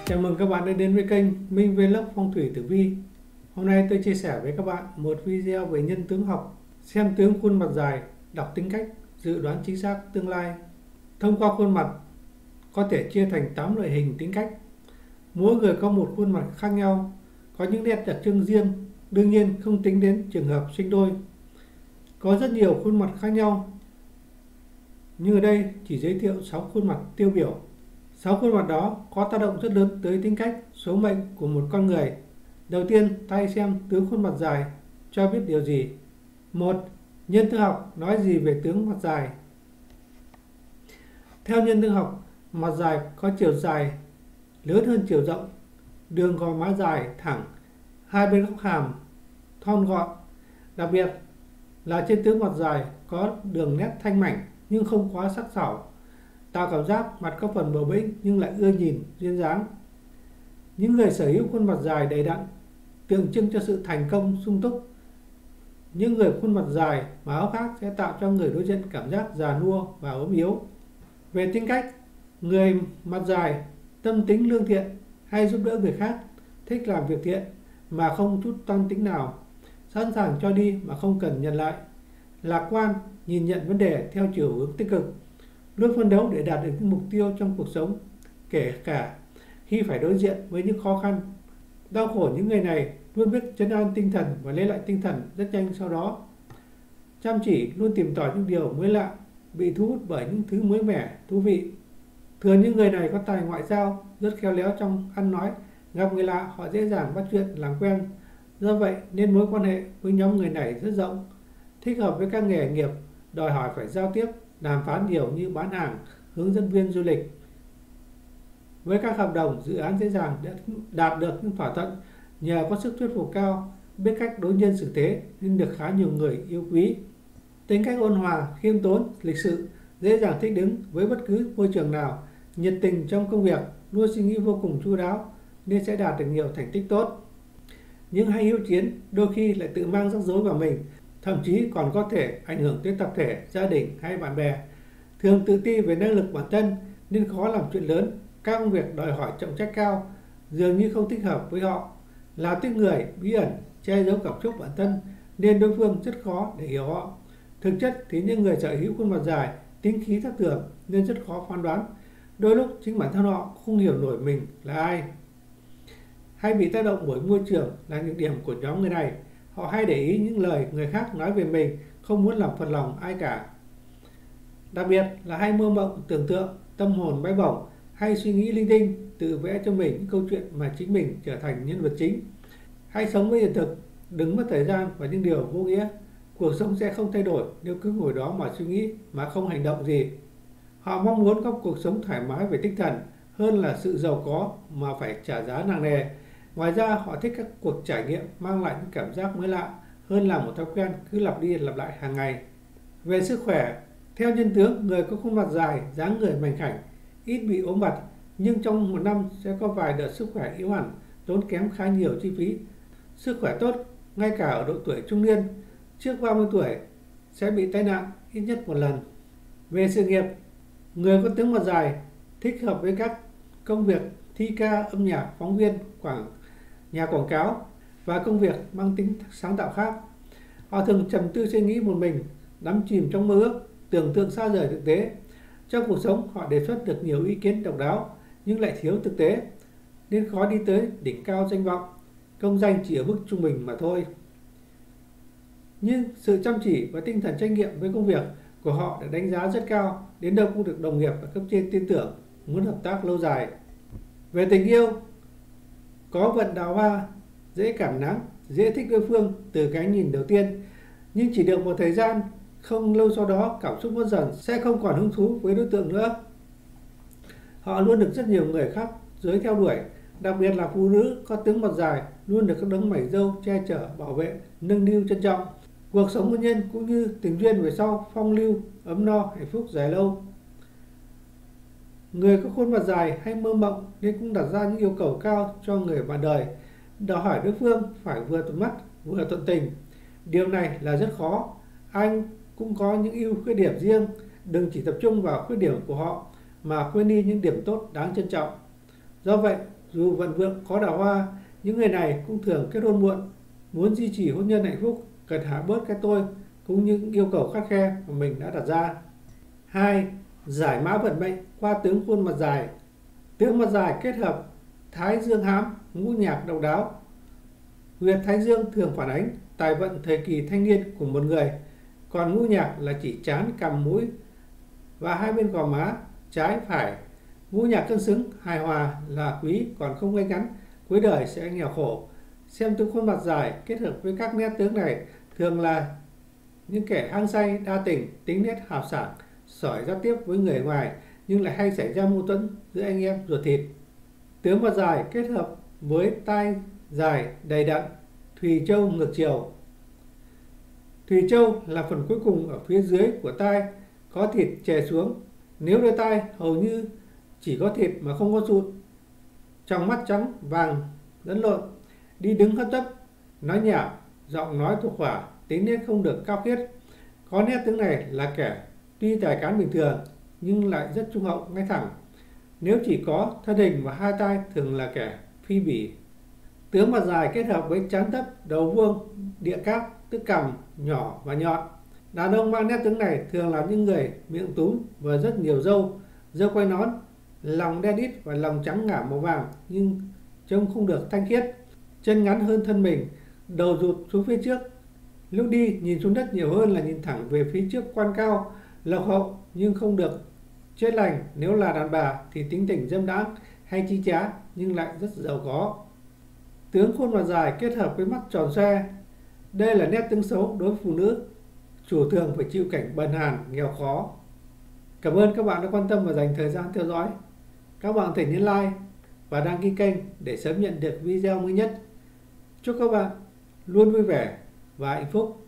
Chào mừng các bạn đã đến với kênh Minh Vlog Phong thủy Tử Vi. Hôm nay tôi chia sẻ với các bạn một video về nhân tướng học, xem tướng khuôn mặt dài, đọc tính cách, dự đoán chính xác tương lai. Thông qua khuôn mặt có thể chia thành 8 loại hình tính cách. Mỗi người có một khuôn mặt khác nhau, có những nét đặc trưng riêng, đương nhiên không tính đến trường hợp sinh đôi. Có rất nhiều khuôn mặt khác nhau, nhưng ở đây chỉ giới thiệu 6 khuôn mặt tiêu biểu. 6 khuôn mặt đó có tác động rất lớn tới tính cách, số mệnh của một con người. Đầu tiên, ta hãy xem tướng khuôn mặt dài cho biết điều gì. 1. Nhân tướng học nói gì về tướng mặt dài? Theo nhân tướng học, mặt dài có chiều dài lớn hơn chiều rộng, đường gò má dài, thẳng, hai bên góc hàm thon gọn. Đặc biệt là trên tướng mặt dài có đường nét thanh mảnh nhưng không quá sắc sảo, tạo cảm giác mặt có phần bờ bĩnh nhưng lại ưa nhìn, duyên dáng. Những người sở hữu khuôn mặt dài đầy đặn tượng trưng cho sự thành công sung túc. Những người khuôn mặt dài mà áo khác sẽ tạo cho người đối diện cảm giác già nua và ốm yếu. Về tính cách, người mặt dài tâm tính lương thiện, hay giúp đỡ người khác, thích làm việc thiện mà không chút toan tính nào, sẵn sàng cho đi mà không cần nhận lại, lạc quan, nhìn nhận vấn đề theo chiều hướng tích cực, luôn phấn đấu để đạt được những mục tiêu trong cuộc sống, kể cả khi phải đối diện với những khó khăn, đau khổ. Những người này luôn biết trấn an tinh thần và lấy lại tinh thần rất nhanh sau đó. Chăm chỉ, luôn tìm tòi những điều mới lạ, bị thu hút bởi những thứ mới mẻ, thú vị. Thường những người này có tài ngoại giao, rất khéo léo trong ăn nói, gặp người lạ họ dễ dàng bắt chuyện, làm quen. Do vậy nên mối quan hệ với nhóm người này rất rộng, thích hợp với các nghề nghiệp đòi hỏi phải giao tiếp, đàm phán nhiều như bán hàng, hướng dẫn viên du lịch. Với các hợp đồng, dự án dễ dàng đạt được những thỏa thuận nhờ có sức thuyết phục cao, biết cách đối nhân xử thế nên được khá nhiều người yêu quý. Tính cách ôn hòa, khiêm tốn, lịch sự, dễ dàng thích ứng với bất cứ môi trường nào, nhiệt tình trong công việc, luôn suy nghĩ vô cùng chu đáo nên sẽ đạt được nhiều thành tích tốt. Nhưng hay hiếu chiến, đôi khi lại tự mang rắc rối vào mình, thậm chí còn có thể ảnh hưởng tới tập thể, gia đình hay bạn bè. Thường tự ti về năng lực bản thân nên khó làm chuyện lớn, các công việc đòi hỏi trọng trách cao dường như không thích hợp với họ. Là tiếc người, bí ẩn, che giấu cảm xúc bản thân nên đối phương rất khó để hiểu họ. Thực chất thì những người sở hữu khuôn mặt dài tính khí thất thường nên rất khó phán đoán. Đôi lúc chính bản thân họ không hiểu nổi mình là ai. Hay bị tác động bởi môi trường là những điểm của nhóm người này. Họ hay để ý những lời người khác nói về mình, không muốn làm phật lòng ai cả. Đặc biệt là hay mơ mộng, tưởng tượng, tâm hồn bay bổng, hay suy nghĩ linh tinh, tự vẽ cho mình những câu chuyện mà chính mình trở thành nhân vật chính. Hay sống với hiện thực, đừng mất thời gian vào những điều vô nghĩa. Cuộc sống sẽ không thay đổi nếu cứ ngồi đó mà suy nghĩ mà không hành động gì. Họ mong muốn có cuộc sống thoải mái về tinh thần hơn là sự giàu có mà phải trả giá nặng nề. Ngoài ra họ thích các cuộc trải nghiệm mang lại những cảm giác mới lạ hơn là một thói quen cứ lặp đi lặp lại hàng ngày. Về sức khỏe, theo nhân tướng, người có khuôn mặt dài, dáng người mảnh khảnh, ít bị ốm vặt, nhưng trong một năm sẽ có vài đợt sức khỏe yếu hẳn, tốn kém khá nhiều chi phí. Sức khỏe tốt ngay cả ở độ tuổi trung niên, trước 30 tuổi sẽ bị tai nạn ít nhất một lần. Về sự nghiệp, người có tướng mặt dài thích hợp với các công việc thi ca, âm nhạc, phóng viên, nhà quảng cáo và công việc mang tính sáng tạo khác. Họ thường trầm tư suy nghĩ một mình, đắm chìm trong mơ ước, tưởng tượng xa rời thực tế. Trong cuộc sống họ đề xuất được nhiều ý kiến độc đáo nhưng lại thiếu thực tế nên khó đi tới đỉnh cao danh vọng, công danh chỉ ở mức trung bình mà thôi. Nhưng sự chăm chỉ và tinh thần trách nhiệm với công việc của họ được đánh giá rất cao, đến đâu cũng được đồng nghiệp và cấp trên tin tưởng, muốn hợp tác lâu dài. Về tình yêu, có vận đào hoa, dễ cảm nắng, dễ thích đối phương từ cái nhìn đầu tiên, nhưng chỉ được một thời gian, không lâu sau đó cảm xúc mất dần, sẽ không còn hứng thú với đối tượng nữa. Họ luôn được rất nhiều người khác giới theo đuổi, đặc biệt là phụ nữ có tướng mặt dài luôn được các đấng mày râu che chở, bảo vệ, nâng niu, trân trọng. Cuộc sống hôn nhân cũng như tình duyên về sau phong lưu, ấm no, hạnh phúc dài lâu. Người có khuôn mặt dài hay mơ mộng nên cũng đặt ra những yêu cầu cao cho người bạn đời, đòi hỏi đối phương phải vừa thuận mắt vừa thuận tình. Điều này là rất khó. Anh cũng có những ưu khuyết điểm riêng, đừng chỉ tập trung vào khuyết điểm của họ mà quên đi những điểm tốt đáng trân trọng. Do vậy, dù vận vượng có đào hoa, những người này cũng thường kết hôn muộn. Muốn duy trì hôn nhân hạnh phúc, cần hạ bớt cái tôi cũng như những yêu cầu khắt khe mà mình đã đặt ra. 2. Giải mã vận mệnh qua tướng khuôn mặt dài. Tướng mặt dài kết hợp thái dương hãm, ngũ nhạc độc đáo. Huyệt thái dương thường phản ánh tài vận thời kỳ thanh niên của một người, còn ngũ nhạc là chỉ trán, cằm, mũi và hai bên gò má trái phải. Ngũ nhạc cân xứng hài hòa là quý, còn không ngay ngắn cuối đời sẽ nghèo khổ. Xem tướng khuôn mặt dài kết hợp với các nét tướng này thường là những kẻ hăng say, đa tình, tính nết hào sảng, giỏi giao tiếp với người ngoài nhưng lại hay xảy ra mâu thuẫn giữa anh em ruột thịt. Tướng mặt dài kết hợp với tai dài đầy đặn, thùy châu ngược chiều. Thùy châu là phần cuối cùng ở phía dưới của tai, có thịt chè xuống. Nếu đôi tai hầu như chỉ có thịt mà không có sụn, trong mắt trắng vàng lẫn lộn, đi đứng hấp tấp, nói nhảm, giọng nói thuộc hỏa, tính nết không được cao khiết. Có nét tướng này là kẻ tuy tài cán bình thường nhưng lại rất trung hậu, ngay thẳng. Nếu chỉ có thân hình và hai tai thường là kẻ phi bỉ. Tướng mặt dài kết hợp với trán thấp, đầu vuông, địa cáp, tức cằm nhỏ và nhọn. Đàn ông mang nét tướng này thường là những người miệng túm và rất nhiều râu, râu quai nón, lòng đen đít và lòng trắng ngả màu vàng nhưng trông không được thanh khiết. Chân ngắn hơn thân mình, đầu rụt xuống phía trước. Lúc đi nhìn xuống đất nhiều hơn là nhìn thẳng về phía trước, quan cao, lộc hậu nhưng không được chết lành. Nếu là đàn bà thì tính tình dâm đãng hay chi trá nhưng lại rất giàu có. Tướng khuôn mặt dài kết hợp với mắt tròn xoe. Đây là nét tướng xấu đối với phụ nữ, chủ thường phải chịu cảnh bần hàn, nghèo khó. Cảm ơn các bạn đã quan tâm và dành thời gian theo dõi. Các bạn thể nhấn like và đăng ký kênh để sớm nhận được video mới nhất. Chúc các bạn luôn vui vẻ và hạnh phúc.